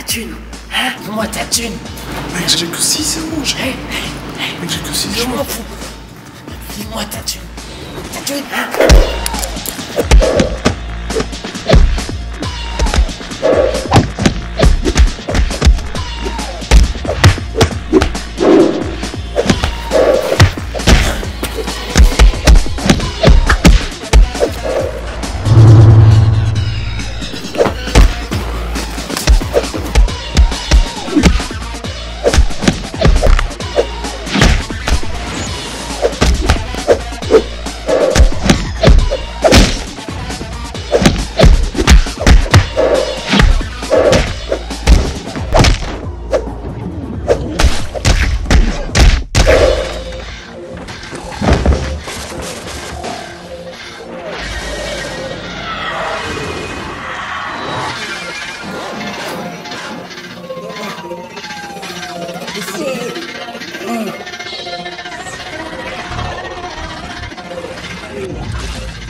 thune. Hein? Moi ta thune. Mec, j'ai que 6 euros. Hey, Mec, j'ai que 6 je euros. m'en fous. Dis-moi ta thune. Ta thune, hein? Ici.